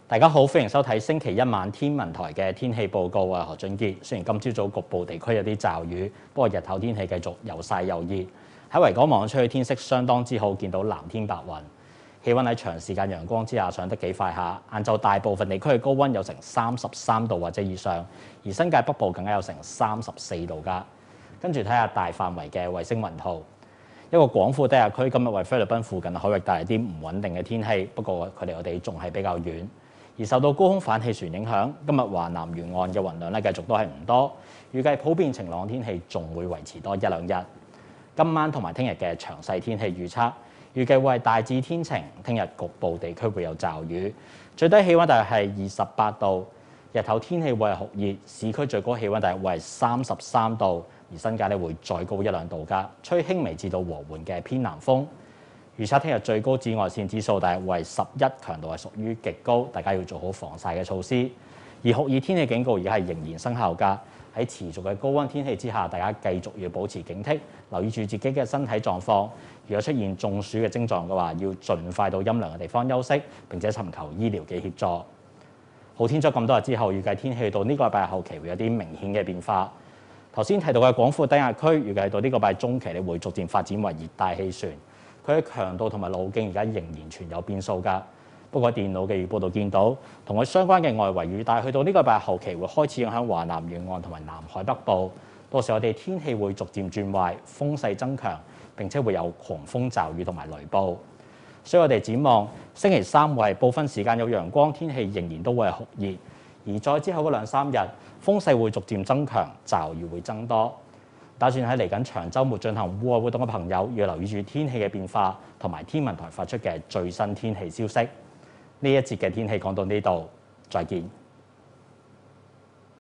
大家好，歡迎收睇星期一晚天文台嘅天氣報告。我係何俊傑。雖然今朝早局部地區有啲驟雨，不過日頭天氣繼續又曬又熱。喺維港望出去天色相當之好，見到藍天白雲。氣温喺長時間陽光之下上得幾快下。晏晝大部分地區嘅高温有成33度或者以上，而新界北部更加有成34度㗎。跟住睇下大範圍嘅衛星雲圖。一個廣闊低壓區今日為菲律賓附近海域帶嚟啲唔穩定嘅天氣，不過佢離我哋仲係比較遠。而受到高空反氣旋影響，今日華南沿岸嘅雲量繼續都係唔多，預計普遍晴朗天氣仲會維持多一兩日。今晚同埋聽日嘅詳細天氣預測，預計會係大致天晴，聽日局部地區會有驟雨，最低氣温大約係28度，日頭天氣會係酷熱，市區最高氣温大約會係33度，而新界會再高一兩度㗎，吹輕微至到和緩嘅偏南風。預測聽日最高紫外線指數大約為11，強度係屬於極高，大家要做好防曬嘅措施。而酷熱天氣警告而家係仍然生效㗎。喺持續嘅高溫天氣之下，大家繼續要保持警惕，留意住自己嘅身體狀況。如果出現中暑嘅症狀嘅話，要盡快到陰涼嘅地方休息，並且尋求醫療嘅協助。好天咗咁多日之後，預計天氣到呢個禮拜後期會有啲明顯嘅變化。頭先提到嘅廣闊低壓區，預計到呢個禮拜中期會逐漸發展為熱帶氣旋。佢嘅強度同埋路徑而家仍然存有變數㗎。不過電腦嘅預報度見到，同佢相關嘅外圍雨帶去到呢個禮拜後期會開始影響華南沿岸同埋南海北部。到時我哋天氣會逐漸轉壞，風勢增強，並且會有狂風驟雨同埋雷暴。所以我哋展望星期三會係部分時間有陽光，天氣仍然都會係酷熱。而再之後嗰兩三日，風勢會逐漸增強，驟雨會增多。打算喺嚟緊長週末進行戶外活動嘅朋友，要留意住天氣嘅變化同埋天文台發出嘅最新天氣消息。呢一節嘅天氣講到呢度，再見。